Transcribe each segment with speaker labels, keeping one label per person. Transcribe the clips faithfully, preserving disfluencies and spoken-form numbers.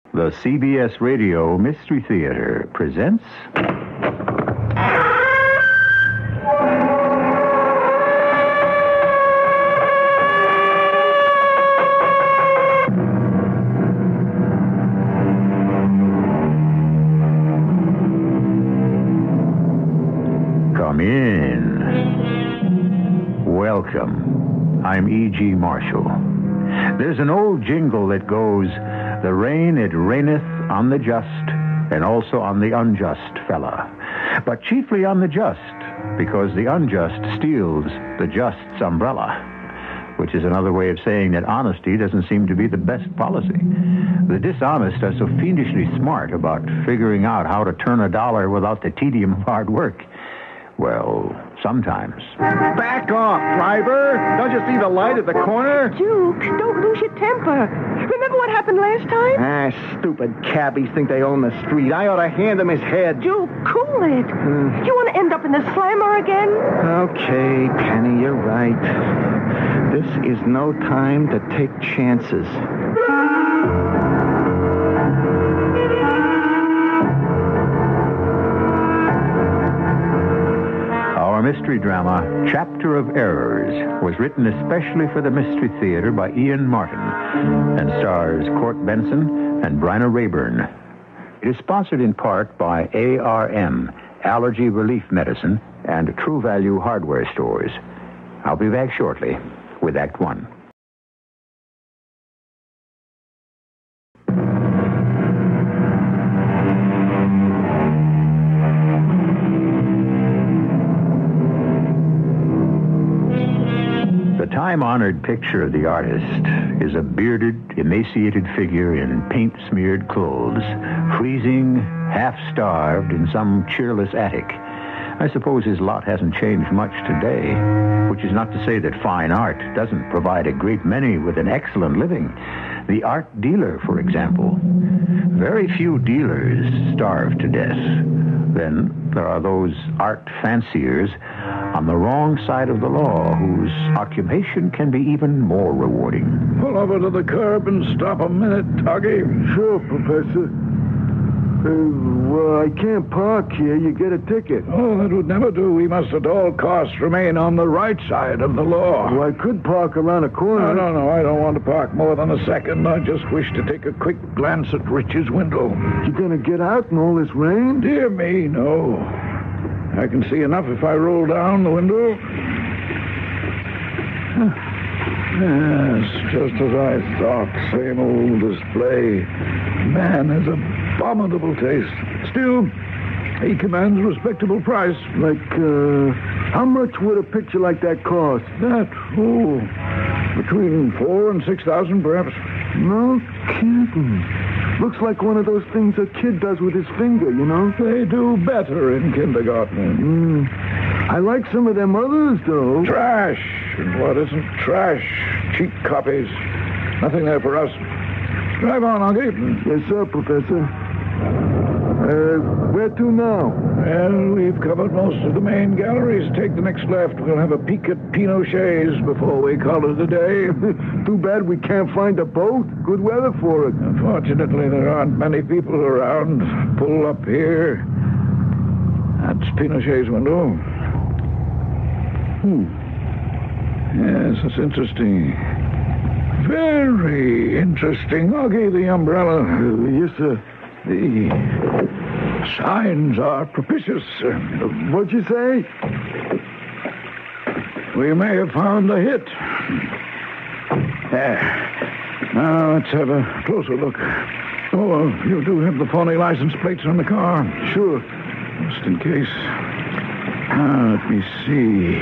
Speaker 1: The C B S Radio Mystery Theater presents... Come in. Welcome. I'm E G. Marshall. There's an old jingle that goes... The rain, it raineth on the just, and also on the unjust fella. But chiefly on the just, because the unjust steals the just's umbrella. Which is another way of saying that honesty doesn't seem to be the best policy. The dishonest are so fiendishly smart about figuring out how to turn a dollar without the tedium of hard work. Well, sometimes.
Speaker 2: Back off, driver! Don't you see the light at the corner?
Speaker 3: Duke, don't lose your temper. Remember what happened last time?
Speaker 2: Ah, stupid cabbies think they own the street. I ought to hand him his head.
Speaker 3: Duke, cool it.
Speaker 2: Hmm.
Speaker 3: You want to end up in the slammer again?
Speaker 2: Okay, Penny, you're right. This is no time to take chances.
Speaker 1: Our mystery drama, Chapter of Errors, was written especially for the Mystery Theater by Ian Martin and stars Court Benson and Bryna Rayburn. It is sponsored in part by A R M, Allergy Relief Medicine, and True Value Hardware Stores. I'll be back shortly with Act One. The time-honored picture of the artist is a bearded, emaciated figure in paint-smeared clothes, freezing, half-starved in some cheerless attic. I suppose his lot hasn't changed much today, which is not to say that fine art doesn't provide a great many with an excellent living. The art dealer, for example. Very few dealers starve to death. Then there are those art fanciers on the wrong side of the law whose occupation can be even more rewarding.
Speaker 4: Pull over to the curb and stop a minute, Tuggy.
Speaker 5: Sure, Professor. Uh, well, I can't park here. You get a ticket.
Speaker 4: Oh, that would never do. We must at all costs remain on the right side of the law.
Speaker 5: Well, I could park around a corner.
Speaker 4: No, no, no. I don't want to park more than a second. I just wish to take a quick glance at Rich's window.
Speaker 5: You gonna get out in all this rain?
Speaker 4: Dear me, no. I can see enough if I roll down the window. Yes, just as I thought. Same old display. Man has abominable taste. Still, he commands a respectable price.
Speaker 5: Like, uh, how much would a picture like that cost?
Speaker 4: That, oh, between four and six thousand, perhaps.
Speaker 5: No kidding. Looks like one of those things a kid does with his finger, you know?
Speaker 4: They do better in kindergarten.
Speaker 5: Mm. I like some of them others, though.
Speaker 4: Trash. And what isn't trash? Cheap copies. Nothing there for us. Drive on, Uncle.
Speaker 5: Yes, sir, Professor. Uh, where to now?
Speaker 4: Well, we've covered most of the main galleries. Take the next left. We'll have a peek at Pinochet's before we call it a day.
Speaker 5: Too bad we can't find a boat. Good weather for it.
Speaker 4: Unfortunately, there aren't many people around. Pull up here. That's Pinochet's window.
Speaker 5: Hmm.
Speaker 4: Yes, it's interesting. Very interesting. Augie, the umbrella.
Speaker 5: Uh, yes, sir.
Speaker 4: The signs are propitious.
Speaker 5: Uh, what'd you say?
Speaker 4: We may have found the hit. There. Now, let's have a closer look. Oh, you do have the phony license plates on the car.
Speaker 5: Sure.
Speaker 4: Just in case. Now, let me see.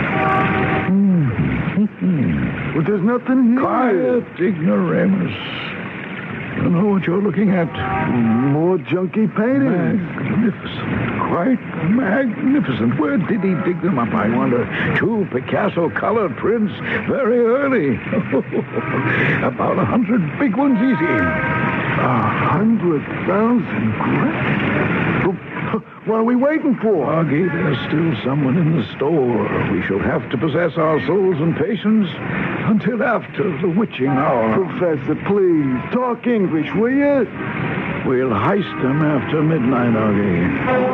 Speaker 5: Mm-hmm. Well, there's nothing here.
Speaker 4: Quiet, ignoramus. You know what you're looking at.
Speaker 5: More junky paintings.
Speaker 4: Magnificent. Quite magnificent. Where did he dig them up, I wonder? Two Picasso colored prints very early. About a hundred big ones easy.
Speaker 5: A hundred thousand grand? What are we waiting for?
Speaker 4: Augie, there's still someone in the store. We shall have to possess our souls and patience until after the witching hour.
Speaker 5: Professor, please, talk English, will you?
Speaker 4: We'll heist them after midnight, Augie.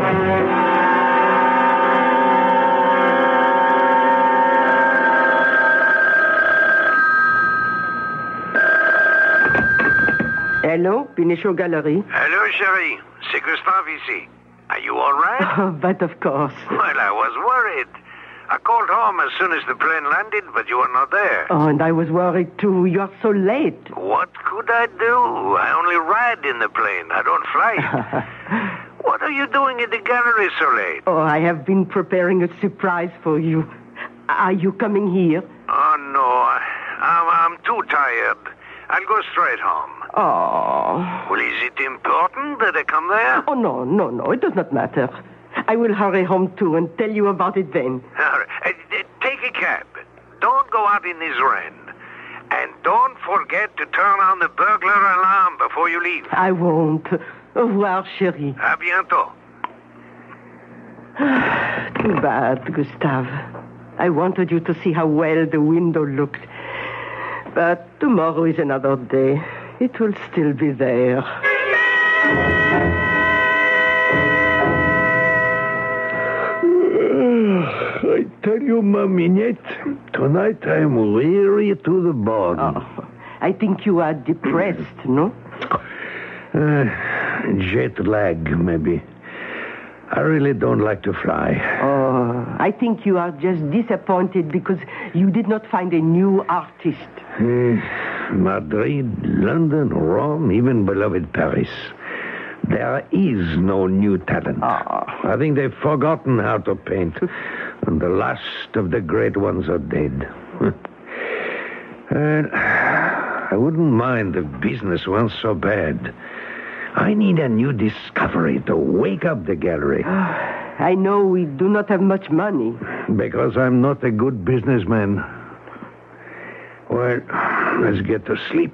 Speaker 3: Hello, Pinchot Gallery.
Speaker 6: Hello, chérie. C'est Gustave ici. Are you all right?
Speaker 3: Oh, but of course.
Speaker 6: Well, I was worried. I called home as soon as the plane landed, but you were not there.
Speaker 3: Oh, and I was worried too. You are so late.
Speaker 6: What could I do? I only ride in the plane. I don't fly it. What are you doing in the gallery so late?
Speaker 3: Oh, I have been preparing a surprise for you. Are you coming here?
Speaker 6: Oh, no. I, I'm, I'm too tired. I'll go straight home.
Speaker 3: Oh.
Speaker 6: Well, is it important that I come there?
Speaker 3: Oh, no, no, no. It does not matter. I will hurry home, too, and tell you about it then.
Speaker 6: All right. Uh, uh, take a cab. Don't go out in this rain. And don't forget to turn on the burglar alarm before you leave.
Speaker 3: I won't. Au revoir, chérie.
Speaker 6: À bientôt.
Speaker 3: Too bad, Gustave. I wanted you to see how well the window looked. But tomorrow is another day. It will still be there.
Speaker 5: I tell you, ma mignette, tonight I'm weary to the bone.
Speaker 3: Oh, I think you are depressed, no?
Speaker 5: Uh, jet lag, maybe. I really don't like to fly.
Speaker 3: Oh, I think you are just disappointed because you did not find a new artist.
Speaker 5: Uh, Madrid, London, Rome, even beloved Paris. There is no new talent.
Speaker 3: Oh.
Speaker 5: I think they've forgotten how to paint. And the last of the great ones are dead. And I wouldn't mind if business weren't so bad. I need a new discovery to wake up the gallery.
Speaker 3: I know we do not have much money.
Speaker 5: Because I'm not a good businessman. Well, let's get to sleep.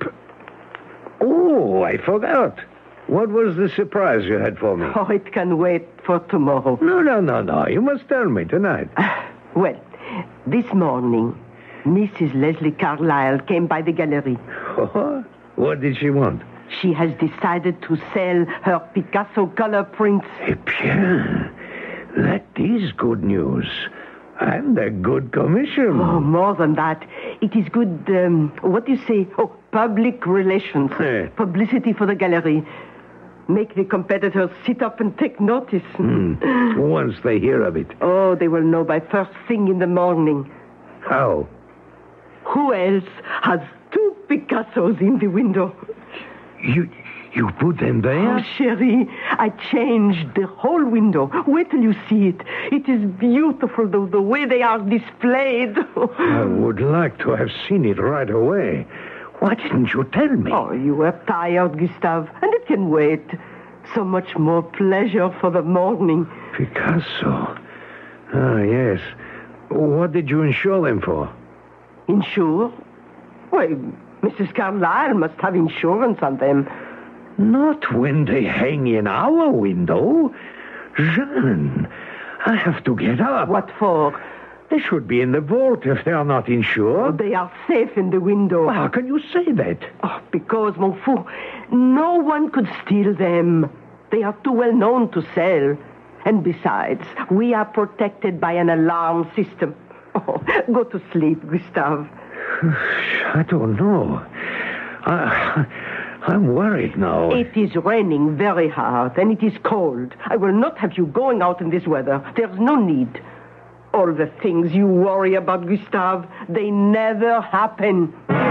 Speaker 5: Oh, I forgot. What was the surprise you had for me?
Speaker 3: Oh, it can wait for tomorrow.
Speaker 5: No, no, no, no. You must tell me tonight.
Speaker 3: Well, this morning, Missus Leslie Carlyle came by the gallery.
Speaker 5: Oh, what did she want?
Speaker 3: She has decided to sell her Picasso color prints.
Speaker 5: Eh bien, that is good news. And a good commission.
Speaker 3: Oh, more than that. It is good, um, what do you say? Oh, public relations.
Speaker 5: Eh.
Speaker 3: Publicity for the gallery. Make the competitors sit up and take notice.
Speaker 5: Mm. Once they hear of it.
Speaker 3: Oh, they will know by first thing in the morning.
Speaker 5: How?
Speaker 3: Who else has two Picassos in the window?
Speaker 5: You you put them there?
Speaker 3: Oh, chérie, I changed the whole window. Wait till you see it. It is beautiful, though, the way they are displayed.
Speaker 5: I would like to have seen it right away. Why didn't you tell me?
Speaker 3: Oh, you were tired, Gustave, and it can wait. So much more pleasure for the morning.
Speaker 5: Picasso. Ah, yes. What did you insure them for?
Speaker 3: Insure? Well, Missus Carlyle must have insurance on them.
Speaker 5: Not when they hang in our window. Jeanne, I have to get up.
Speaker 3: What for?
Speaker 5: They should be in the vault if they are not insured.
Speaker 3: They are safe in the window.
Speaker 5: Well, how can you say that?
Speaker 3: Oh, because, mon fou, no one could steal them. They are too well known to sell. And besides, we are protected by an alarm system. Oh, go to sleep, Gustave.
Speaker 5: I don't know. I, I'm worried now.
Speaker 3: It is raining very hard, and it is cold. I will not have you going out in this weather. There's no need. All the things you worry about, Gustave, they never happen.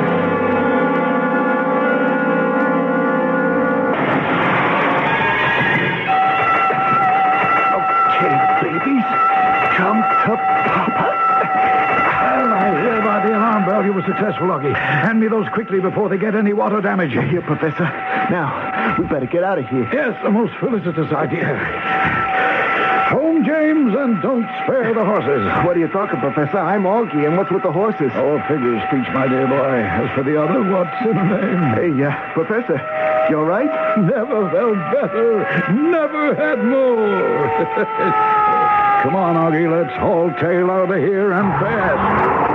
Speaker 5: Okay, babies. Come to Papa.
Speaker 4: Well, I hereby the alarm bell. You were successful, Augie. Hand me those quickly before they get any water damage.
Speaker 5: Here, Professor. Now, we better get out of here.
Speaker 4: Yes, the most felicitous idea. Home, James, and don't spare the horses.
Speaker 5: What are you talking, Professor? I'm Augie, and what's with the horses?
Speaker 4: Oh, figure speech, my dear boy. As for the other, what's in the name?
Speaker 5: Hey, uh, Professor,
Speaker 2: You all right?
Speaker 4: Never felt better. Never had more. Come on, Augie, let's haul tail out of here and fast.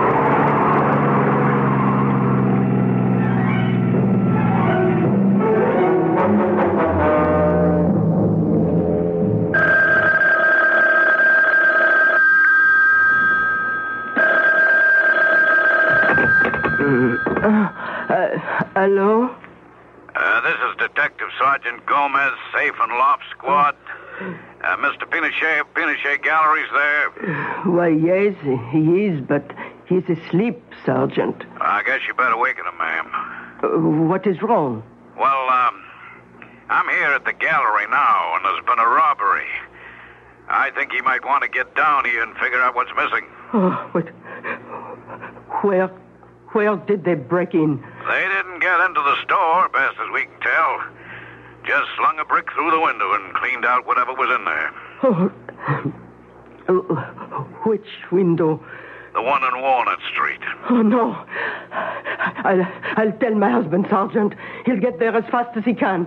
Speaker 3: Hello?
Speaker 6: Uh, this is Detective Sergeant Gomez, Safe and Loft Squad. Uh, Mister Pinochet of Pinochet Galleries there?
Speaker 3: Why, yes, he is, but he's asleep, Sergeant.
Speaker 6: I guess you better waken him, ma'am.
Speaker 3: Uh, what is wrong?
Speaker 6: Well, um, I'm here at the gallery now, and there's been a robbery. I think he might want to get down here and figure out what's missing.
Speaker 3: Oh, but where, where did they break in?
Speaker 6: They didn't get into the store, best as we can tell. Just slung a brick through the window and cleaned out whatever was in there.
Speaker 3: Oh, which window?
Speaker 6: The one on Walnut Street.
Speaker 3: Oh, no. I'll, I'll tell my husband, Sergeant. He'll get there as fast as he can.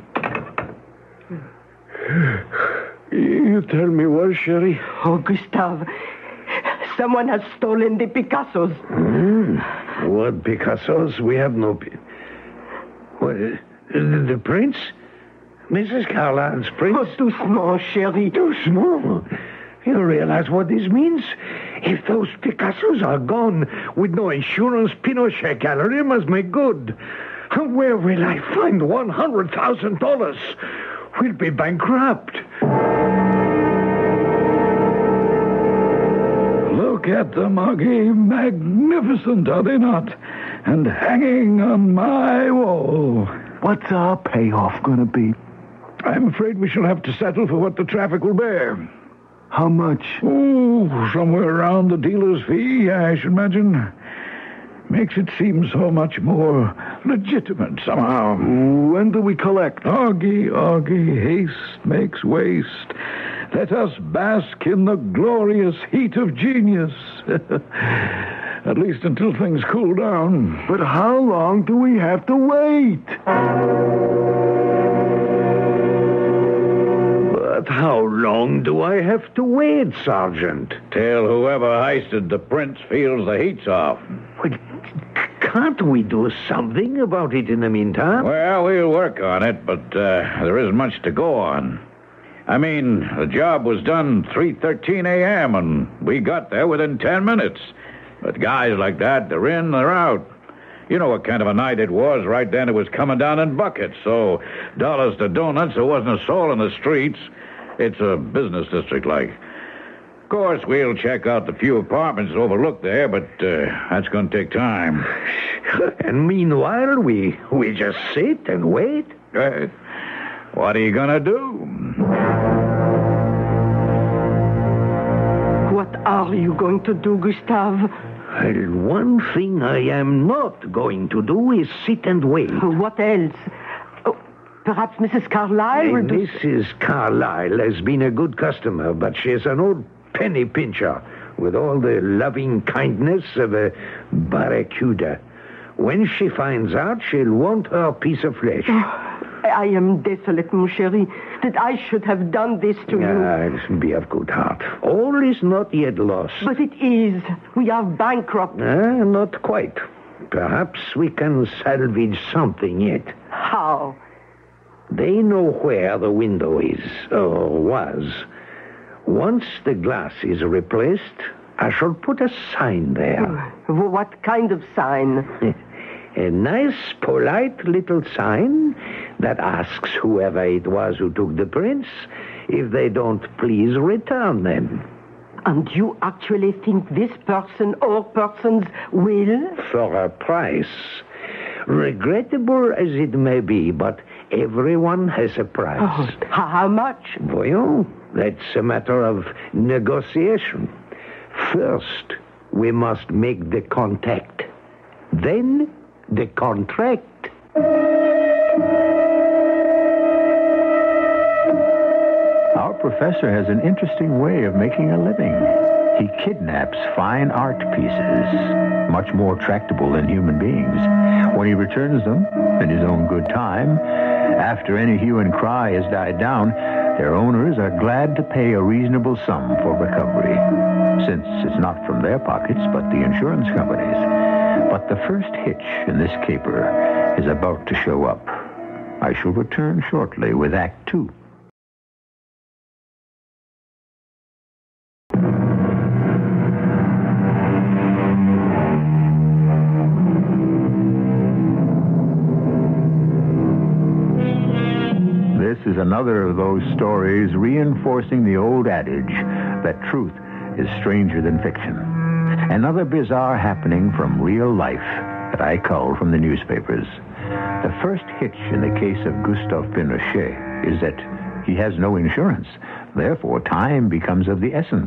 Speaker 5: You tell me what, Sherry?
Speaker 3: Oh, Gustave, someone has stolen the Picassos.
Speaker 5: Mm. What Picassos? We have no... Pi- what, uh, the, the prince? Missus Carlyle's prince?
Speaker 3: Oh, doucement, chérie.
Speaker 5: Doucement? You realize what this means? If those Picassos are gone with no insurance, Pinochet Gallery must make good. And where will I find one hundred thousand dollars? We'll be bankrupt.
Speaker 4: Look at them, Augie. Magnificent, are they not? And hanging on my wall.
Speaker 2: What's our payoff going to be?
Speaker 4: I'm afraid we shall have to settle for what the traffic will bear.
Speaker 2: How much?
Speaker 4: Oh, somewhere around the dealer's fee, I should imagine. Makes it seem so much more legitimate somehow.
Speaker 2: When do we collect?
Speaker 4: Augie, Augie, haste makes waste. Let us bask in the glorious heat of genius. At least until things cool down.
Speaker 2: But how long do we have to wait?
Speaker 5: But how long do I have to wait, Sergeant?
Speaker 7: Till whoever heisted the prince feels the heat's off.
Speaker 5: Well, can't we do something about it in the meantime?
Speaker 7: Well, we'll work on it, but uh, there isn't much to go on. I mean, the job was done three thirteen a.m., and we got there within ten minutes. But guys like that, they're in, they're out. You know what kind of a night it was. Right then it was coming down in buckets, so dollars to donuts, there wasn't a soul in the streets. It's a business district like. Of course, we'll check out the few apartments overlooked there, but uh, that's going to take time.
Speaker 5: And meanwhile, we we just sit and wait.
Speaker 7: Uh, what are you going to do?
Speaker 3: What are you going to do, Gustave?
Speaker 5: Well, one thing I am not going to do is sit and wait.
Speaker 3: What else? Oh, perhaps Missus Carlyle will do...
Speaker 5: Missus Carlyle has been a good customer, but she's an old penny pincher with all the loving kindness of a barracuda. When she finds out, she'll want her piece of flesh.
Speaker 3: Oh, I am desolate, mon chéri, that I should have done this to you.
Speaker 5: Ah, be of good heart. All is not yet lost.
Speaker 3: But it is. We are bankrupt.
Speaker 5: Ah, not quite. Perhaps we can salvage something yet.
Speaker 3: How?
Speaker 5: They know where the window is, or was. Once the glass is replaced, I shall put a sign there.
Speaker 3: What kind of sign?
Speaker 5: A nice, polite little sign that asks whoever it was who took the prince if they don't please return them.
Speaker 3: And you actually think this person or persons will?
Speaker 5: For a price. Regrettable as it may be, but everyone has a price.
Speaker 3: Oh, how much?
Speaker 5: Voyons, that's a matter of negotiation. First, we must make the contact. Then, the contract.
Speaker 1: Our professor has an interesting way of making a living. He kidnaps fine art pieces, much more tractable than human beings. When he returns them, in his own good time, after any hue and cry has died down, their owners are glad to pay a reasonable sum for recovery, since it's not from their pockets, but the insurance companies. But the first hitch in this caper is about to show up. I shall return shortly with Act Two. This is another of those stories reinforcing the old adage that truth is stranger than fiction. Another bizarre happening from real life that I cull from the newspapers. The first hitch in the case of Gustave Pinochet is that he has no insurance. Therefore, time becomes of the essence.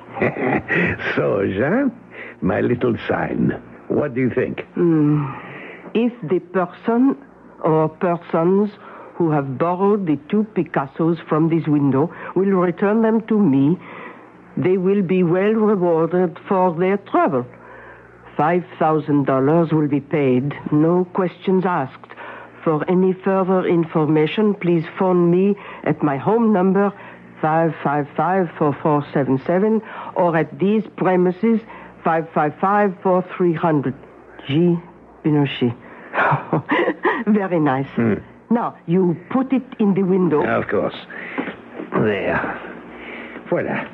Speaker 4: So, Jean, my little sign. What do you think?
Speaker 3: Mm. If the person or persons who have borrowed the two Picassos from this window will return them to me, they will be well rewarded for their trouble. Five thousand dollars will be paid, no questions asked. For any further information, please phone me at my home number, five five five, four four seven seven, or at these premises, five five five, four three zero zero. G. Pinochet. Very nice.
Speaker 4: Hmm.
Speaker 3: Now, you put it in the window.
Speaker 4: Of course. There. Voila.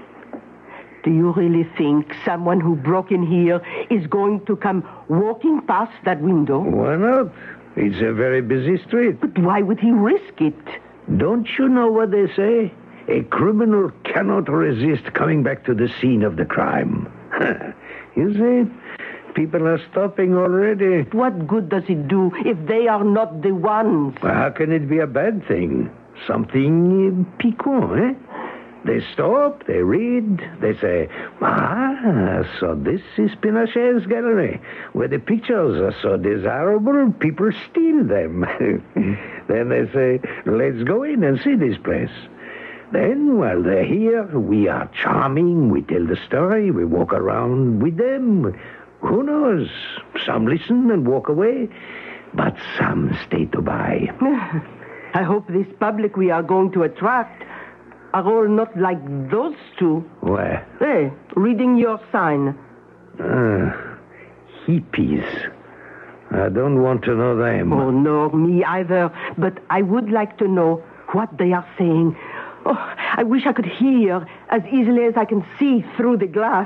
Speaker 3: Do you really think someone who broke in here is going to come walking past that window?
Speaker 4: Why not? It's a very busy street.
Speaker 3: But why would he risk it?
Speaker 4: Don't you know what they say? A criminal cannot resist coming back to the scene of the crime. You see, people are stopping already.
Speaker 3: What good does it do if they are not the ones?
Speaker 4: Well, how can it be a bad thing? Something uh, piquant, eh? They stop, they read, they say, ah, so this is Pinochet's gallery, where the pictures are so desirable, people steal them. Then they say, let's go in and see this place. Then, while they're here, we are charming, we tell the story, we walk around with them. Who knows? Some listen and walk away, but some stay to buy.
Speaker 3: I hope this public we are going to attract are all not like those two.
Speaker 4: Where?
Speaker 3: Hey, reading your sign.
Speaker 4: Ah, hippies. I don't want to know them.
Speaker 3: Oh, no, me either. But I would like to know what they are saying. Oh, I wish I could hear as easily as I can see through the glass.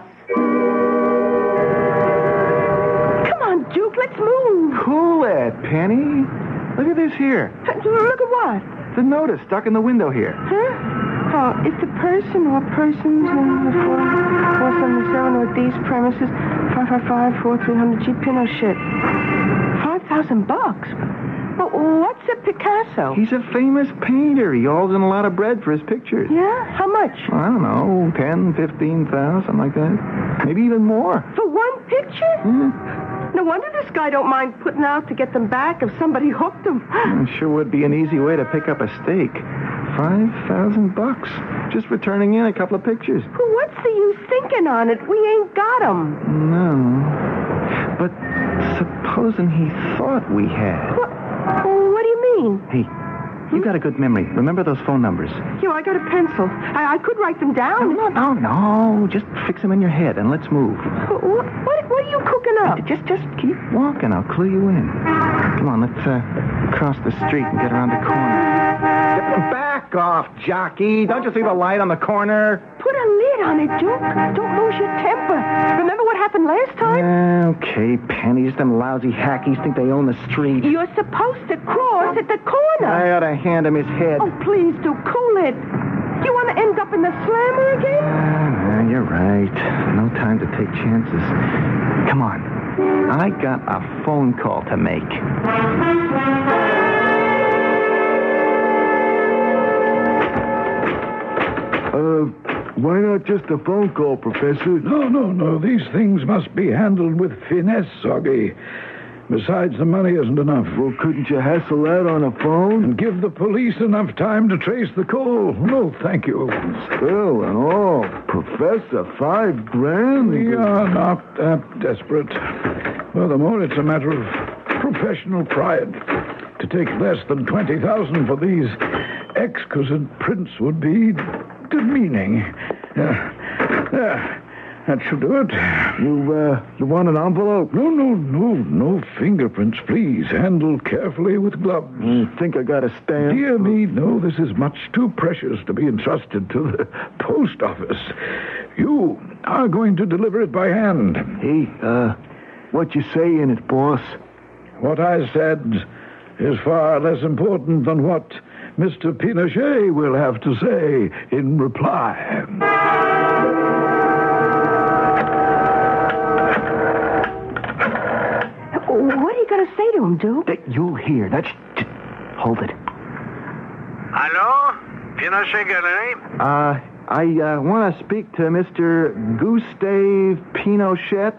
Speaker 3: Come on, Duke, let's move.
Speaker 2: Cool it, Penny. Look at this here.
Speaker 3: Look at what?
Speaker 2: The notice stuck in the window here.
Speaker 3: Huh? Oh, if the person or persons in the four seventy-seven or these premises, five five five, four three zero zero, G. Pinochet. Five thousand bucks. Well, what's a Picasso?
Speaker 2: He's a famous painter. He hauls in a lot of bread for his pictures.
Speaker 3: Yeah? How much?
Speaker 2: I don't know, ten, fifteen thousand, something like that. Maybe even more.
Speaker 3: For one picture?
Speaker 2: Yeah.
Speaker 3: No wonder this guy don't mind putting out to get them back if somebody hooked them.
Speaker 2: It sure would be an easy way to pick up a stake. Five thousand bucks. Just for turning in a couple of pictures.
Speaker 3: Well, what's the use thinking on it? We ain't got them.
Speaker 2: No. But supposing he thought we had.
Speaker 3: What, what do you mean?
Speaker 2: Hey, you got a good memory. Remember those phone numbers?
Speaker 3: Here, I got a pencil. I, I could write them down.
Speaker 2: No, no, no, no. Just fix them in your head and let's move.
Speaker 3: What, what, what are you cooking up?
Speaker 2: Just, just keep walking. I'll clue you in. Come on, let's uh, cross the street and get around the corner. Back off, jockey. Don't you see the light on the corner?
Speaker 3: Put a lid on it, Duke. Don't lose your temper. Remember what happened last time?
Speaker 2: Okay, pennies. Them lousy hackies think they own the street.
Speaker 3: You're supposed to cross at the corner.
Speaker 2: I ought to hand him his head.
Speaker 3: Oh, please, Duke, cool it. You want to end up in the slammer again?
Speaker 2: Uh, you're right. No time to take chances. Come on. I got a phone call to make.
Speaker 8: Uh, why not just a phone call, Professor?
Speaker 4: No, no, no. These things must be handled with finesse, Soggy.
Speaker 5: Besides, the money isn't enough.
Speaker 8: Well, couldn't you hassle that on a phone?
Speaker 5: And give the police enough time to trace the call. No, thank you.
Speaker 8: Still and all, Professor, five grand?
Speaker 5: We are not that desperate. Furthermore, it's a matter of professional pride. To take less than twenty thousand for these exquisite prints would be demeaning. Uh, uh, that should do it.
Speaker 8: You, uh, you want an envelope?
Speaker 5: No, no, no, no fingerprints, please. Handle carefully with gloves.
Speaker 8: You think I got a stamp?
Speaker 5: Dear me, no, this is much too precious to be entrusted to the post office. You are going to deliver it by hand.
Speaker 8: Hey, uh, what you say in it, boss?
Speaker 5: What I said is far less important than what Mister Pinochet will have to say in reply.
Speaker 3: What are you going to say to him, Duke?
Speaker 2: That you'll hear. That's... Hold it.
Speaker 6: Hello? Pinochet Gallery?
Speaker 2: Uh, I uh, want to speak to Mister Gustave Pinochet.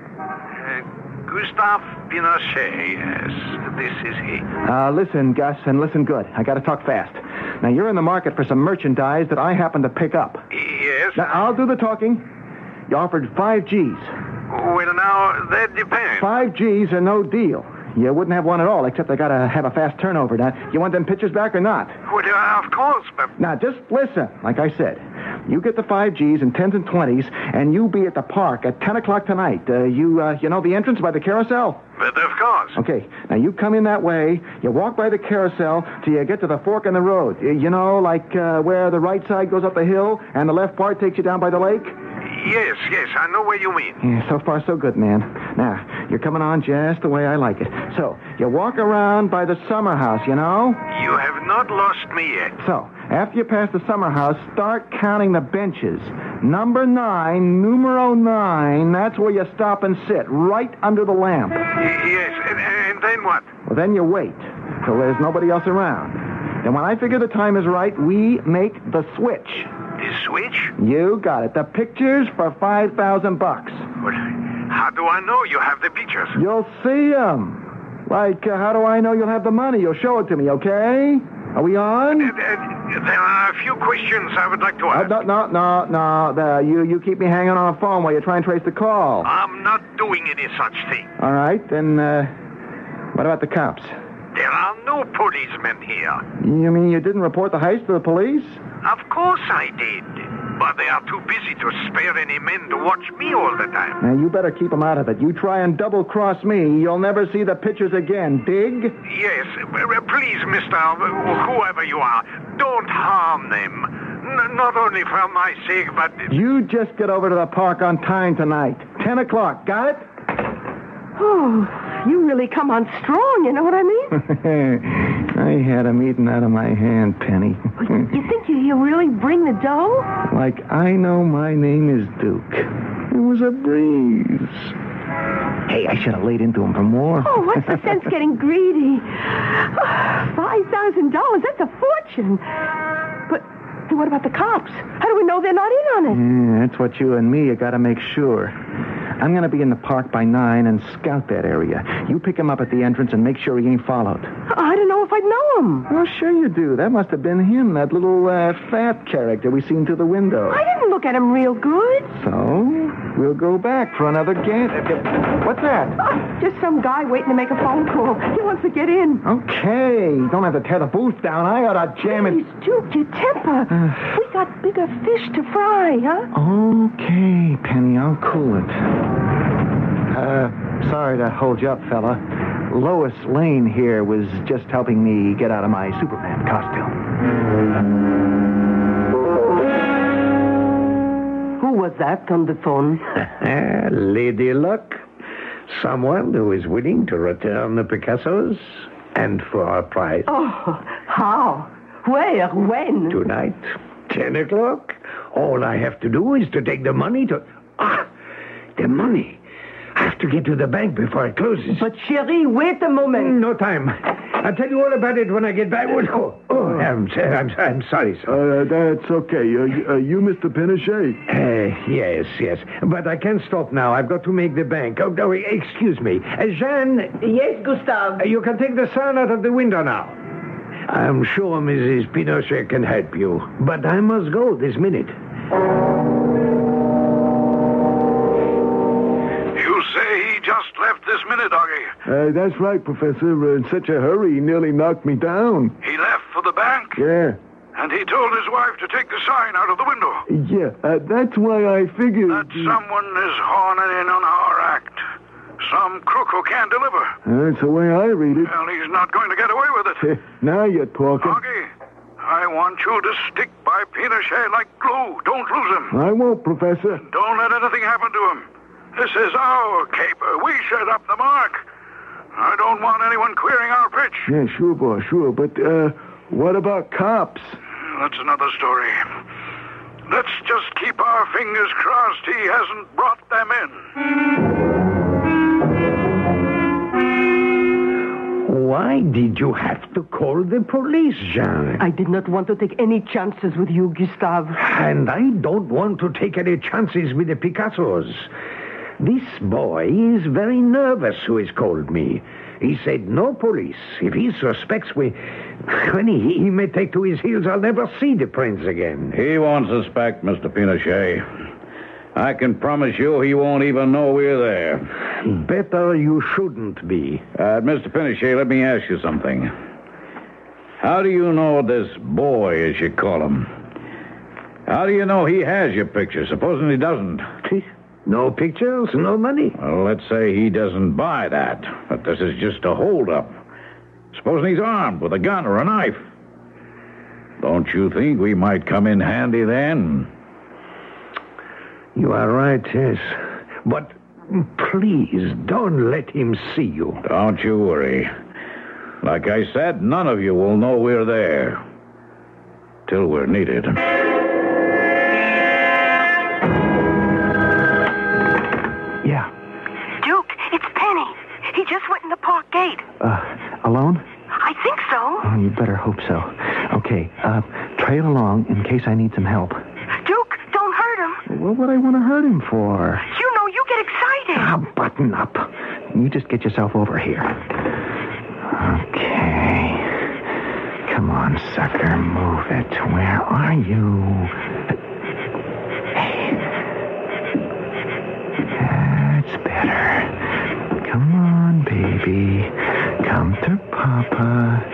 Speaker 6: Uh, Gustave Pinochet, yes. This is he.
Speaker 2: Uh, listen, Gus, and listen good. I got to talk fast. Now, you're in the market for some merchandise that I happen to pick up.
Speaker 6: Yes?
Speaker 2: Now, I'll do the talking. You offered five G's.
Speaker 6: Well, now, that depends.
Speaker 2: Five G's or no deal. You wouldn't have one at all, except I got to have a fast turnover. Now, you want them pictures back or not?
Speaker 6: Well, uh, of course, but...
Speaker 2: Now, just listen. Like I said, you get the five G's and tens and twenties, and you be at the park at ten o'clock tonight. Uh, you, uh, you know the entrance by the carousel?
Speaker 6: But of course.
Speaker 2: Okay. Now, you come in that way, you walk by the carousel till you get to the fork in the road. You you know, like uh, where the right side goes up the hill and the left part takes you down by the lake?
Speaker 6: Yes, yes, I know what you mean.
Speaker 2: Yeah, so far, so good, man. Now, you're coming on just the way I like it. So, you walk around by the summer house, you know?
Speaker 6: You have not lost me yet.
Speaker 2: So, after you pass the summer house, start counting the benches. Number nine, numero nine, that's where you stop and sit, right under the lamp.
Speaker 6: Y- yes, and, and then what?
Speaker 2: Well, then you wait till there's nobody else around. Then when I figure the time is right, we make the switch.
Speaker 6: The switch?
Speaker 2: You got it. The pictures for five thousand bucks.
Speaker 6: Well, how do I know you have the pictures?
Speaker 2: You'll see them. Like, uh, how do I know you'll have the money? You'll show it to me, okay? Are we on?
Speaker 6: Uh, uh, there are a few questions I would like to
Speaker 2: Uh,
Speaker 6: ask.
Speaker 2: no, no, no, no. The, you, you keep me hanging on the phone while you try and trace the call.
Speaker 6: I'm not doing any such thing.
Speaker 2: All right, then, uh, what about the cops?
Speaker 6: There are no policemen here.
Speaker 2: You mean you didn't report the heist to the police?
Speaker 6: Of course I did. But they are too busy to spare any men to watch me all the time.
Speaker 2: Now, you better keep them out of it. You try and double-cross me, you'll never see the pictures again. Dig?
Speaker 6: Yes, uh, please, Mister Whoever you are, don't harm them. N- not only for my sake, but...
Speaker 2: You just get over to the park on time tonight. Ten o'clock. Got it?
Speaker 3: Oh, you really come on strong, you know what I mean?
Speaker 2: I had him eating out of my hand, Penny.
Speaker 3: You think you, you really bring the dough?
Speaker 2: Like I know my name is Duke. It was a breeze. Hey, I should have laid into him for more.
Speaker 3: Oh, what's the sense getting greedy? Five thousand dollars, that's a fortune. But hey, what about the cops? How do we know they're not in on it?
Speaker 2: Yeah, that's what you and me have got to make sure. I'm going to be in the park by nine and scout that area. You pick him up at the entrance and make sure he ain't followed.
Speaker 3: I don't know if I'd know him.
Speaker 2: Well, sure you do. That must have been him, that little uh, fat character we seen through the window.
Speaker 3: I didn't look at him real good.
Speaker 2: So, we'll go back for another game. What's that?
Speaker 3: Oh, just some guy waiting to make a phone call. He wants to get in.
Speaker 2: Okay. Don't have to tear the booth down. I ought to jam it.
Speaker 3: Please, Duke, your temper. We got bigger fish to fry, huh?
Speaker 2: Okay, Penny, I'll cool it. Uh, sorry to hold you up, fella. Lois Lane here was just helping me get out of my Superman costume.
Speaker 3: Who was that on the phone?
Speaker 4: Lady Luck. Someone who is willing to return the Picassos and for a price.
Speaker 3: Oh, how? Where? When?
Speaker 4: Tonight, ten o'clock. All I have to do is to take the money to... Ah, the money. I have to get to the bank before it closes.
Speaker 3: But, Cherie, wait a moment.
Speaker 4: No time. I'll tell you all about it when I get back. Oh, oh I'm, I'm, I'm sorry, sir.
Speaker 8: Uh, that's okay. Uh, uh, you Mister Pinochet?
Speaker 4: Uh, yes, yes. But I can't stop now. I've got to make the bank. Oh, no, excuse me. Uh, Jeanne.
Speaker 3: Yes, Gustave.
Speaker 4: Uh, you can take the sun out of the window now. I'm sure Missus Pinochet can help you. But I must go this minute.
Speaker 6: You say he just left this minute, Augie?
Speaker 8: Uh, that's right, Professor. Uh, in such a hurry, he nearly knocked me down.
Speaker 6: He left for the bank?
Speaker 8: Yeah.
Speaker 6: And he told his wife to take the sign out of the window?
Speaker 8: Yeah, uh, that's why I figured...
Speaker 6: That someone is horning in on our act. Some crook who can't deliver.
Speaker 8: That's the way I read it.
Speaker 6: Well, he's not going to get away with it.
Speaker 8: Now you're talking.
Speaker 6: Augie, I want you to stick by Pinochet like glue. Don't lose him.
Speaker 8: I won't, Professor.
Speaker 6: Don't let anything happen to him. This is our caper. We set up the mark. I don't want anyone queering our pitch.
Speaker 8: Yeah, sure, boss, sure. But, uh, what about cops?
Speaker 6: That's another story. Let's just keep our fingers crossed he hasn't brought them in.
Speaker 4: Why did you have to call the police, Jean?
Speaker 3: I did not want to take any chances with you, Gustave.
Speaker 4: And I don't want to take any chances with the Picassos. This boy is very nervous who has called me. He said no police. If he suspects we... When he, he may take to his heels, I'll never see the prince again.
Speaker 7: He won't suspect, Mister Pinochet. I can promise you he won't even know we're there.
Speaker 4: Better you shouldn't be.
Speaker 7: Uh, Mister Pinochet, let me ask you something. How do you know this boy, as you call him? How do you know he has your picture, supposing he doesn't?
Speaker 4: No pictures, no money.
Speaker 7: Well, let's say he doesn't buy that, but this is just a hold-up. Supposing he's armed with a gun or a knife. Don't you think we might come in handy then?
Speaker 4: You are right, yes. But please, don't let him see you.
Speaker 7: Don't you worry. Like I said, none of you will know we're there. Till we're needed.
Speaker 2: Yeah.
Speaker 9: Duke, it's Penny. He just went in the park gate.
Speaker 2: Uh, alone?
Speaker 9: I think so.
Speaker 2: Oh, you'd better hope so. Okay, uh, trail along in case I need some help.
Speaker 9: Duke, don't hurt him.
Speaker 2: What would I want to hurt him for?
Speaker 9: You know, you get excited.
Speaker 2: Ah, button up. You just get yourself over here. Okay. Come on, sucker, move it. Where are you? Hey. That's better. Come on, baby. Come to Papa.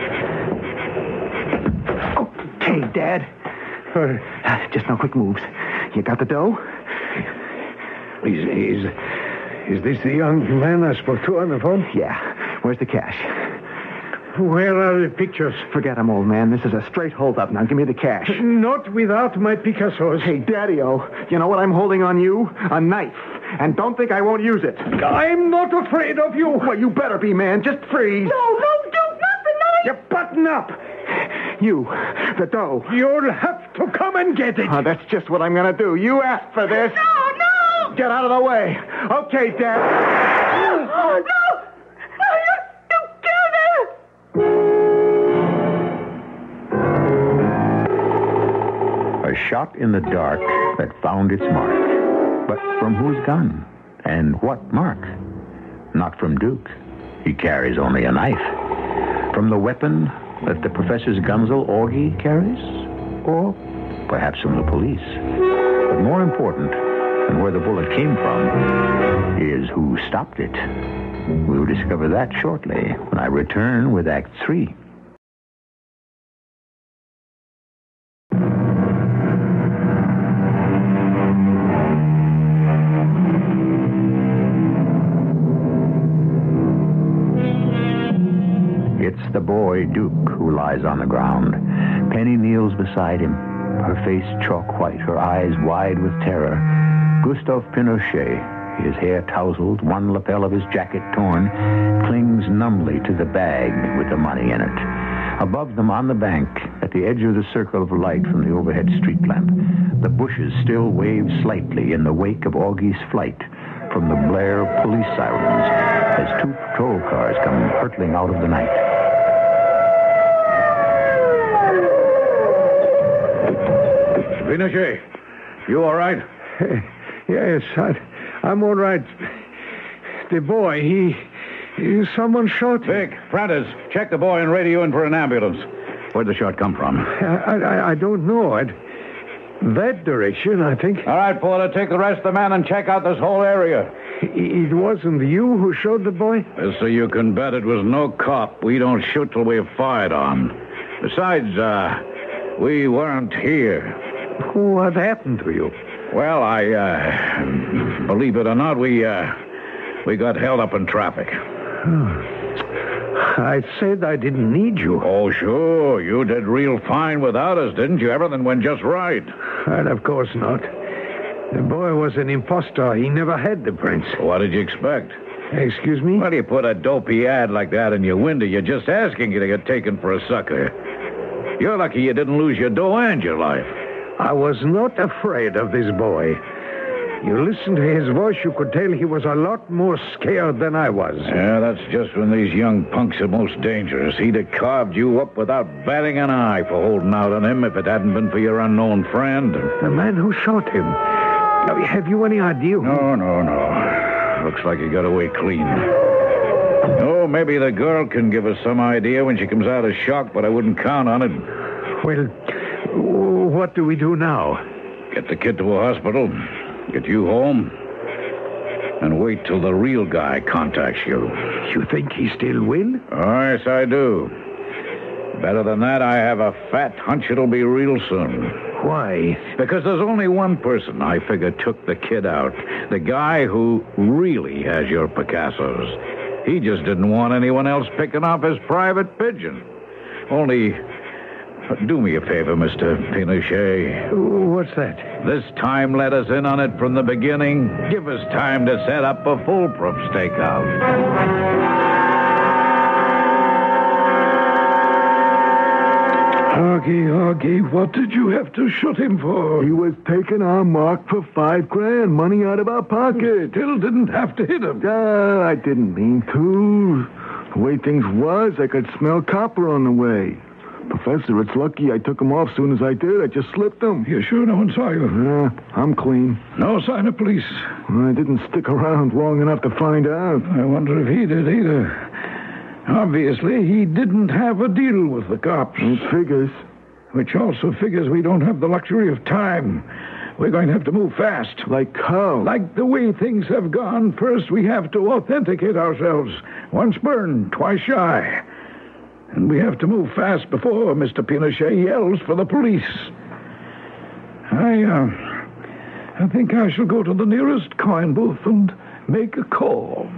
Speaker 2: Okay, Dad. Uh, just no quick moves. You got the dough?
Speaker 4: Is, is, is this the young man I spoke to on the phone?
Speaker 2: Yeah. Where's the cash?
Speaker 4: Where are the pictures?
Speaker 2: Forget him, old man. This is a straight hold-up. Now give me the cash.
Speaker 4: Not without my Picassos.
Speaker 2: Hey, Daddy-o, you know what I'm holding on you? A knife. And don't think I won't use it.
Speaker 4: I'm not afraid of you.
Speaker 2: Well, you better be, man. Just freeze.
Speaker 3: No, no, Duke, not the knife.
Speaker 4: You button up.
Speaker 2: You, the dough.
Speaker 4: You'll have to come and get it.
Speaker 2: Oh, that's just what I'm going to do. You asked for this.
Speaker 3: No, no.
Speaker 2: Get out of the way. Okay, Dad.
Speaker 3: Oh, no. No, you, you killed her.
Speaker 1: A shot in the dark that found its mark. But from whose gun? And what mark? Not from Duke. He carries only a knife. From the weapon that the professor's gunzel Augie carries? Or perhaps from the police. But more important than where the bullet came from is who stopped it. We'll discover that shortly when I return with Act Three. It's the boy, Duke, who lies on the ground. Penny kneels beside him, her face chalk white, her eyes wide with terror. Gustave Pinochet, his hair tousled, one lapel of his jacket torn, clings numbly to the bag with the money in it. Above them on the bank, at the edge of the circle of light from the overhead street lamp, the bushes still wave slightly in the wake of Augie's flight from the blare of police sirens as two patrol cars come hurtling out of the night.
Speaker 7: Pinochet, you all right?
Speaker 5: Yes, I, I'm all right. The boy, he, he... Someone shot him.
Speaker 7: Vic, Prentice, check the boy and radio in for an ambulance. Where'd the shot come from?
Speaker 5: I, I, I don't know. It, that direction, I think.
Speaker 7: All right, Porter, take the rest of the men and check out this whole area.
Speaker 5: It wasn't you who shot the boy?
Speaker 7: So you can bet it was no cop. We don't shoot till we're fired on. Besides, uh, we weren't here.
Speaker 5: What happened to you?
Speaker 7: Well, I, uh, believe it or not, we, uh, we got held up in traffic.
Speaker 5: I said I didn't need you.
Speaker 7: Oh, sure. You did real fine without us, didn't you? Everything went just right.
Speaker 5: Well, of course not. The boy was an impostor. He never had the prints.
Speaker 7: What did you expect?
Speaker 5: Excuse me?
Speaker 7: Well, you put a dopey ad like that in your window, you're just asking you to get taken for a sucker. You're lucky you didn't lose your dough and your life.
Speaker 5: I was not afraid of this boy. You listened to his voice, you could tell he was a lot more scared than I was.
Speaker 7: Yeah, that's just when these young punks are most dangerous. He'd have carved you up without batting an eye for holding out on him if it hadn't been for your unknown friend.
Speaker 5: The man who shot him. Have you any idea who...
Speaker 7: No, no, no. Looks like he got away clean. Oh, maybe the girl can give us some idea when she comes out of shock, but I wouldn't count on it.
Speaker 5: Well, what do we do now?
Speaker 7: Get the kid to a hospital, get you home, and wait till the real guy contacts you.
Speaker 5: You think he still will?
Speaker 7: Oh, yes, I do. Better than that, I have a fat hunch it'll be real soon.
Speaker 5: Why?
Speaker 7: Because there's only one person I figure took the kid out. The guy who really has your Picassos. He just didn't want anyone else picking off his private pigeon. Only, do me a favor, Mister Pinochet.
Speaker 5: What's that?
Speaker 7: This time let us in on it from the beginning. Give us time to set up a foolproof stakeout.
Speaker 5: Augie, Augie, what did you have to shoot him for?
Speaker 8: He was taking our mark for five grand, money out of our pocket.
Speaker 5: Still didn't have to hit him.
Speaker 8: Uh, I didn't mean to. The way things was, I could smell copper on the way. Professor, it's lucky I took him off soon as I did. I just slipped him.
Speaker 5: You sure no one saw you?
Speaker 8: Yeah, I'm clean.
Speaker 5: No sign of police.
Speaker 8: I didn't stick around long enough to find out.
Speaker 5: I wonder if he did either. Obviously, he didn't have a deal with the cops.
Speaker 8: It figures.
Speaker 5: Which also figures we don't have the luxury of time. We're going to have to move fast.
Speaker 8: Like how?
Speaker 5: Like the way things have gone. First, we have to authenticate ourselves. Once burned, twice shy. And we have to move fast before Mister Pinochet yells for the police. I, uh, I think I shall go to the nearest coin booth and make a call.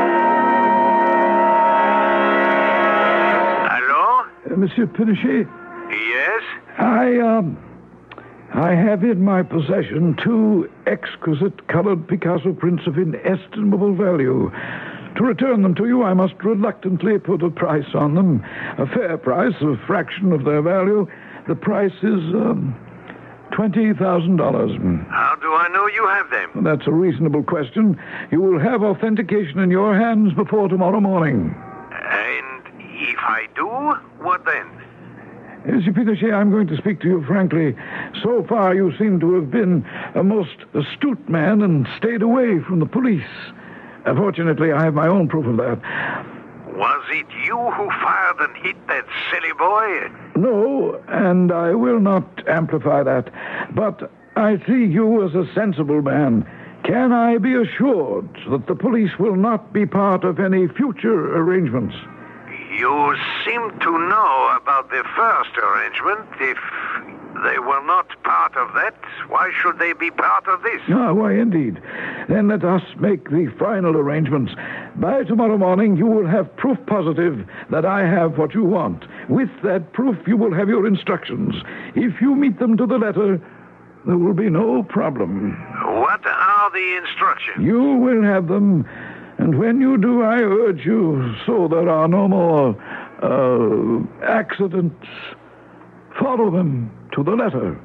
Speaker 5: Uh, Monsieur Pinochet?
Speaker 6: Yes?
Speaker 5: I, um, I have in my possession two exquisite colored Picasso prints of inestimable value. To return them to you, I must reluctantly put a price on them. A fair price, a fraction of their value. The price is, um, twenty thousand dollars.
Speaker 6: How do I know you have them?
Speaker 5: That's a reasonable question. You will have authentication in your hands before tomorrow morning.
Speaker 6: And if I do, what then?
Speaker 5: Monsieur Pinochet, I'm going to speak to you frankly. So far, you seem to have been a most astute man and stayed away from the police. Fortunately, I have my own proof of that.
Speaker 6: Was it you who fired and hit that silly boy?
Speaker 5: No, and I will not amplify that. But I see you as a sensible man. Can I be assured that the police will not be part of any future arrangements?
Speaker 6: You seem to know about the first arrangement. If they were not part of that, why should they be part of this?
Speaker 5: Ah, why, indeed. Then let us make the final arrangements. By tomorrow morning, you will have proof positive that I have what you want. With that proof, you will have your instructions. If you meet them to the letter, there will be no problem.
Speaker 6: What are the instructions?
Speaker 5: You will have them. And when you do, I urge you, so there are no more uh, accidents, follow them to the letter.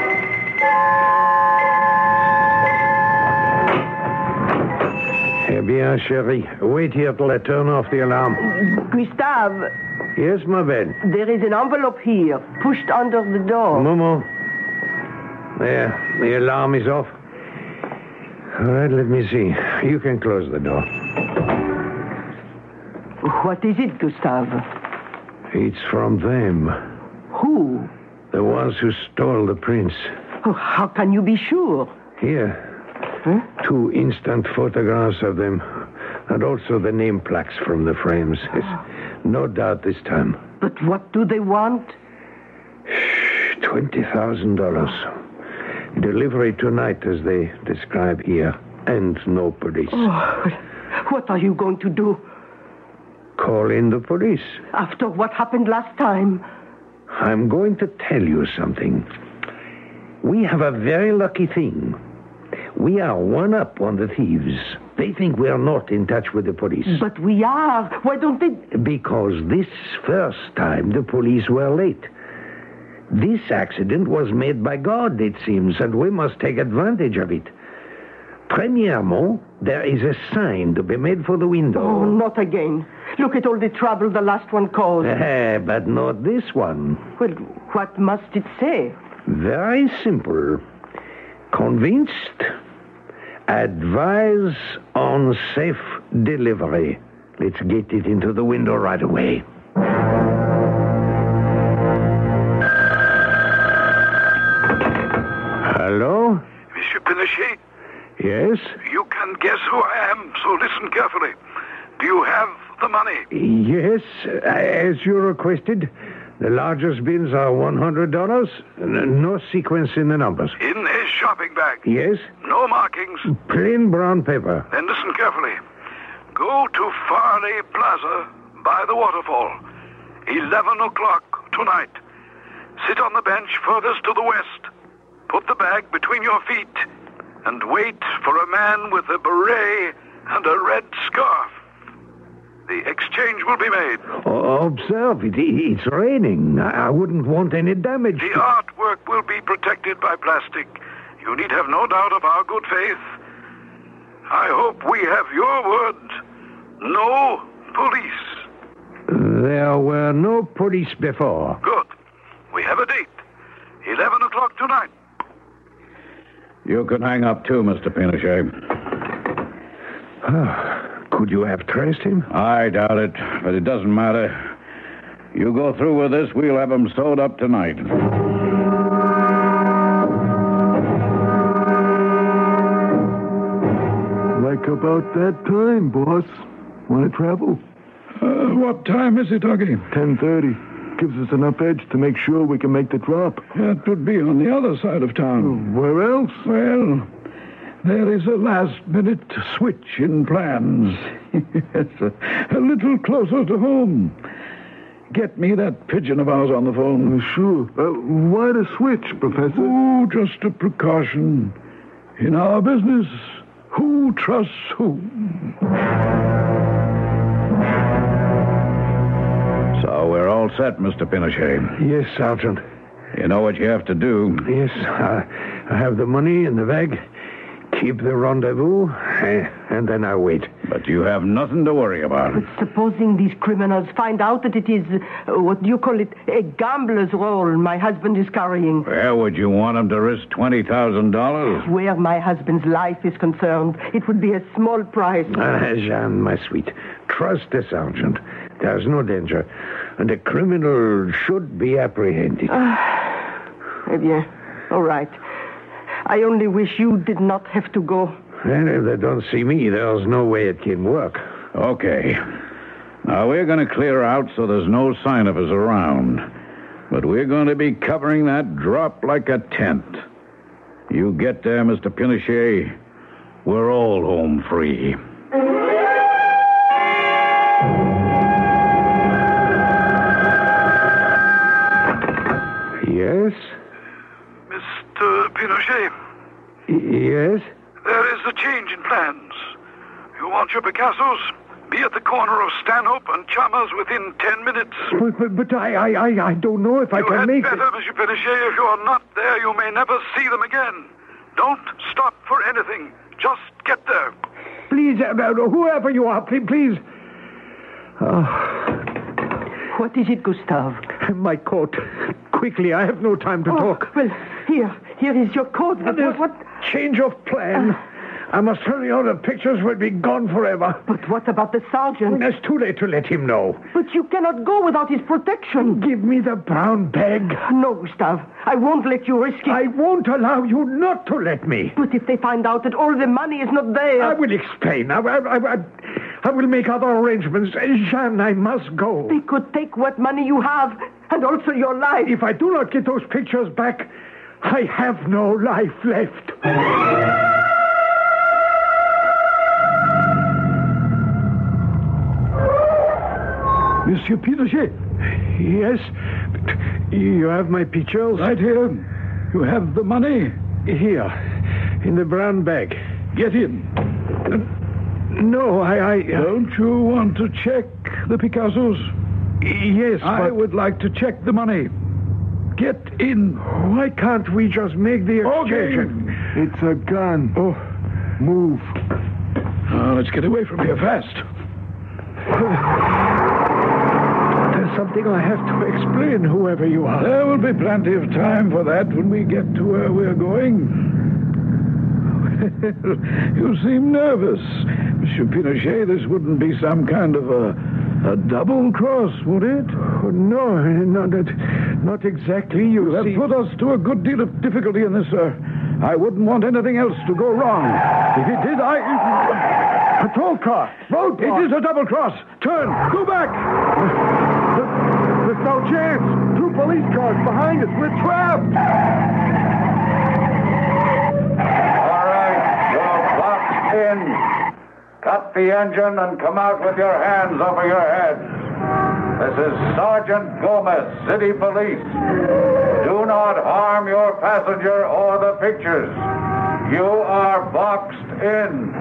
Speaker 4: Eh bien, Bien, chérie. Wait here till I turn off the alarm.
Speaker 3: Gustave,
Speaker 4: Yes, ma belle.
Speaker 3: there is an envelope here, pushed under the door.
Speaker 4: Momo. There, the alarm is off. All right, let me see. You can close the door.
Speaker 3: What is it, Gustave?
Speaker 4: It's from them.
Speaker 3: Who?
Speaker 4: The ones who stole the prince.
Speaker 3: Oh, how can you be sure?
Speaker 4: Here.
Speaker 3: Huh?
Speaker 4: Two instant photographs of them. And also the name plaques from the frames. Yes. No doubt this time.
Speaker 3: But what do they want?
Speaker 4: twenty thousand dollars. Delivery tonight, as they describe here. And no police.
Speaker 3: Oh, what are you going to do?
Speaker 4: Call in the police.
Speaker 3: After what happened last time?
Speaker 4: I'm going to tell you something. We have a very lucky thing. We are one up on the thieves. They think we are not in touch with the police.
Speaker 3: But we are. Why don't they...
Speaker 4: Because this first time the police were late. This accident was made by God, it seems, and we must take advantage of it. Premièrement, there is a sign to be made for the window.
Speaker 3: Oh, not again. Look at all the trouble the last one caused.
Speaker 4: Eh, but not this one.
Speaker 3: Well, what must it say?
Speaker 4: Very simple. Convinced? Advise on safe delivery. Let's get it into the window right away. Hello?
Speaker 6: Monsieur Pinochet,
Speaker 4: Yes?
Speaker 6: you can guess who I am, so listen carefully. Do you have the money?
Speaker 4: Yes, as you requested. The largest bins are one hundred dollars. No sequence in the numbers.
Speaker 6: In a shopping bag.
Speaker 4: Yes?
Speaker 6: No markings.
Speaker 4: Plain brown paper.
Speaker 6: Then listen carefully. Go to Farley Plaza by the waterfall. Eleven o'clock tonight. Sit on the bench furthest to the west. Put the bag between your feet and wait for a man with a beret and a red scarf. The exchange will be made.
Speaker 4: Oh, observe, it, it's raining. I, I wouldn't want any damage.
Speaker 6: The
Speaker 4: to...
Speaker 6: artwork will be protected by plastic. You need have no doubt of our good faith. I hope we have your word. No police.
Speaker 4: There were no police before.
Speaker 6: Good. We have a date. Eleven o'clock tonight.
Speaker 7: You can hang up too, Mister Pinochet.
Speaker 4: Could you have traced him?
Speaker 7: I doubt it, but it doesn't matter. You go through with this, we'll have him sewed up tonight.
Speaker 8: Like about that time, boss. Want to travel?
Speaker 10: Uh, what time is it, Augie?
Speaker 8: ten thirty. Gives us enough edge to make sure we can make the drop.
Speaker 10: It would be on the other side of town.
Speaker 8: Where else?
Speaker 10: Well, there is a last-minute switch in plans. It's a, a little closer to home. Get me that pigeon of ours on the phone.
Speaker 8: Uh, sure. Uh, why the switch, Professor?
Speaker 10: Oh, just a precaution. In our business, who trusts whom?
Speaker 7: So we're all set, Mister Pinochet.
Speaker 4: Yes, Sergeant.
Speaker 7: You know what you have to do.
Speaker 4: Yes, I, I have the money in the bag. Keep the rendezvous, eh, and then I wait.
Speaker 7: But you have nothing to worry about.
Speaker 3: But supposing these criminals find out that it is, uh, what do you call it, a gambler's role my husband is carrying.
Speaker 7: Where would you want him to risk twenty thousand dollars?
Speaker 3: Where my husband's life is concerned, it would be a small price.
Speaker 4: Ah, Jeanne, my sweet, trust the sergeant. There's no danger. And the criminal should be apprehended.
Speaker 3: Eh bien, all right. I only wish you did not have to go.
Speaker 4: And if they don't see me, there's no way it can work.
Speaker 7: Okay. Now, we're going to clear out so there's no sign of us around. But we're going to be covering that drop like a tent. You get there, Mister Pinochet, we're all home free.
Speaker 4: Yes?
Speaker 6: Mister Pinochet,
Speaker 4: Yes?
Speaker 6: there is a change in plans. You want your Picassos? Be at the corner of Stanhope and Chalmers within ten minutes.
Speaker 4: But, but, but I, I, I, I don't know if I
Speaker 6: you
Speaker 4: can
Speaker 6: had
Speaker 4: make
Speaker 6: better,
Speaker 4: it.
Speaker 6: Monsieur Pinochet. If you are not there, you may never see them again. Don't stop for anything. Just get there.
Speaker 5: Please, uh, whoever you are, please, please. Oh.
Speaker 3: What is it, Gustave?
Speaker 5: My coat. Quickly, I have no time to
Speaker 3: oh,
Speaker 5: talk.
Speaker 3: Well, here, here is your coat. But
Speaker 5: what,
Speaker 3: what?
Speaker 5: Change of plan. Uh, I must hurry or the pictures will be gone forever.
Speaker 3: But what about the sergeant?
Speaker 5: It's too late to let him know.
Speaker 3: But you cannot go without his protection.
Speaker 5: Give me the brown bag.
Speaker 3: No, Gustave. I won't let you risk it.
Speaker 5: I won't allow you not to let me.
Speaker 3: But if they find out that all the money is not there...
Speaker 5: I will explain. I, I, I, I will make other arrangements. Jeanne, I must go.
Speaker 3: They could take what money you have, and also your life.
Speaker 5: If I do not get those pictures back, I have no life left.
Speaker 10: Monsieur Pinochet.
Speaker 5: Yes? You have my pictures?
Speaker 10: Right here. You have the money?
Speaker 5: Here, in the brown bag.
Speaker 10: Get in.
Speaker 5: Uh, no, I... I uh...
Speaker 10: Don't you want to check the Picassos?
Speaker 5: Yes,
Speaker 10: I
Speaker 5: but...
Speaker 10: would like to check the money. Get in.
Speaker 5: Why can't we just make the exchange?
Speaker 10: Okay.
Speaker 8: It's a gun.
Speaker 5: Oh,
Speaker 8: move.
Speaker 10: Oh, let's get away from here fast.
Speaker 5: There's something I have to explain, whoever you are.
Speaker 10: There will be plenty of time for that when we get to where we're going. You seem nervous. Monsieur Pinochet, this wouldn't be some kind of a, a double cross, would it?
Speaker 5: Oh, no, not, that, not exactly. You,
Speaker 10: you have
Speaker 5: see...
Speaker 10: put us to a good deal of difficulty in this, sir. I wouldn't want anything else to go wrong. If it did, I... Patrol car! Road car! It is a double cross! Turn! Go back!
Speaker 8: There's no chance! Two police cars behind us! We're trapped!
Speaker 7: All right, you're boxed in. Cut the engine and come out with your hands over your heads. This is Sergeant Gomez, City Police. Do not harm your passenger or the pictures. You are boxed in.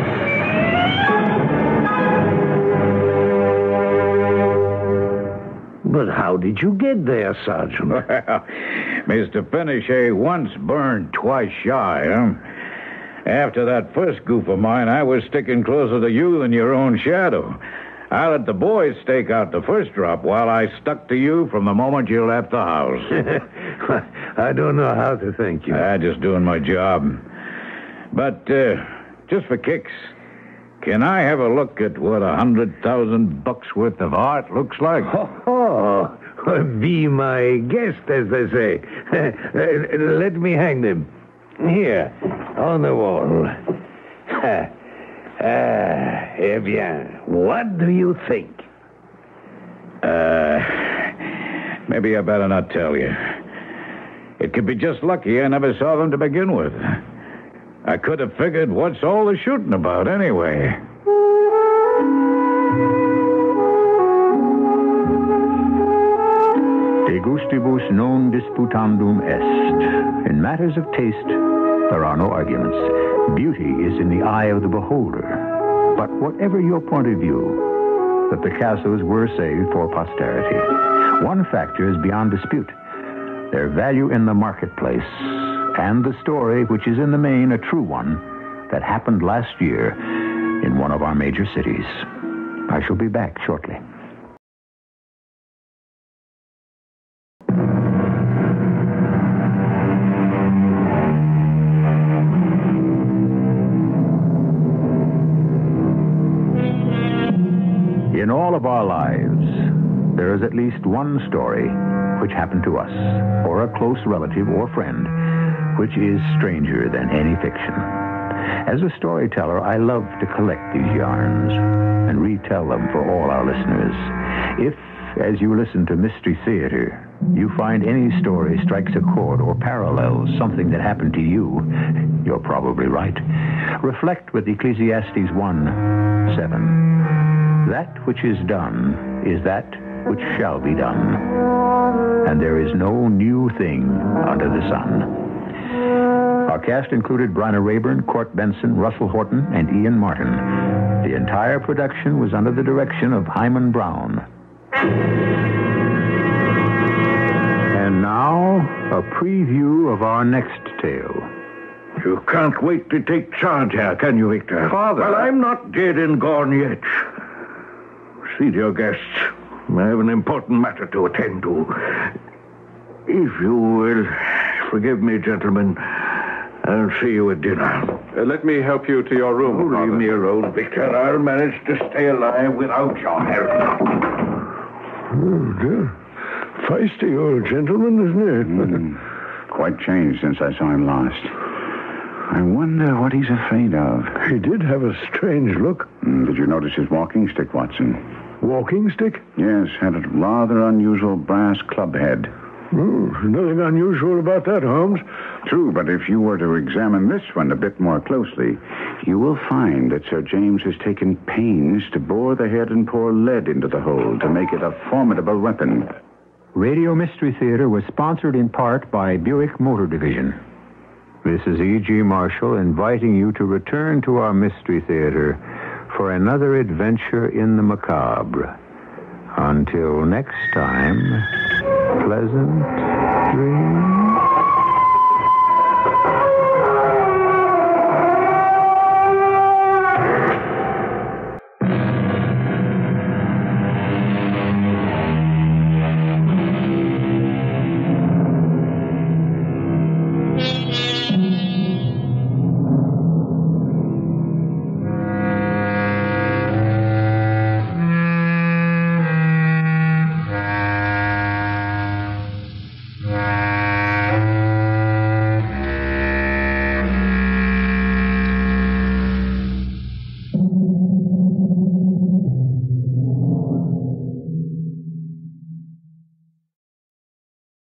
Speaker 4: But how did you get there, Sergeant?
Speaker 7: Well, Mister Pinochet once burned, twice shy, huh? After that first goof of mine, I was sticking closer to you than your own shadow. I let the boys stake out the first drop while I stuck to you from the moment you left the house.
Speaker 4: I don't know how to thank you.
Speaker 7: I'm just doing my job. But, uh, just for kicks, can I have a look at what a hundred thousand bucks worth of art looks like?
Speaker 4: Oh, oh, be my guest, as they say. Let me hang them. Here, on the wall. Ah, eh bien, what do you think?
Speaker 7: Uh, maybe I better not tell you. It could be just lucky I never saw them to begin with. I could have figured what's all the shooting about anyway.
Speaker 1: De gustibus non disputandum est. In matters of taste, there are no arguments. Beauty is in the eye of the beholder. But whatever your point of view, the Picassos were saved for posterity. One factor is beyond dispute. Their value in the marketplace and the story, which is in the main a true one, that happened last year in one of our major cities. I shall be back shortly. In all of our lives, there is at least one story which happened to us, or a close relative or friend, which is stranger than any fiction. As a storyteller, I love to collect these yarns and retell them for all our listeners. If, as you listen to Mystery Theater, you find any story strikes a chord or parallels something that happened to you, you're probably right. Reflect with Ecclesiastes one seven. That which is done is that which shall be done, and there is no new thing under the sun. Our cast included Bryna Rayburn, Court Benson, Russell Horton, and Ian Martin. The entire production was under the direction of Hyman Brown. And now, a preview of our next tale.
Speaker 5: You can't wait to take charge here, can you, Victor?
Speaker 7: Father.
Speaker 5: Well, I'm not dead and gone yet. See to your guests. I have an important matter to attend to. If you will forgive me, gentlemen, I'll see you at dinner.
Speaker 11: Uh, let me help you to your room,
Speaker 5: Oh,
Speaker 11: Father.
Speaker 5: leave me alone, Victor. I'll manage to stay alive without your help.
Speaker 8: Oh, dear. Feisty old gentleman, isn't it?
Speaker 12: Mm, quite changed since I saw him last. I wonder what he's afraid of.
Speaker 8: He did have a strange look.
Speaker 12: Mm, did you notice his walking stick, Watson?
Speaker 8: Walking stick?
Speaker 12: Yes, had a rather unusual brass club head.
Speaker 8: Oh, nothing unusual about that, Holmes.
Speaker 12: True, but if you were to examine this one a bit more closely, you will find that Sir James has taken pains to bore the head and pour lead into the hole to make it a formidable weapon.
Speaker 1: Radio Mystery Theater was sponsored in part by Buick Motor Division. This is E G. Marshall inviting you to return to our Mystery Theater for another adventure in the macabre. Until next time, pleasant dreams.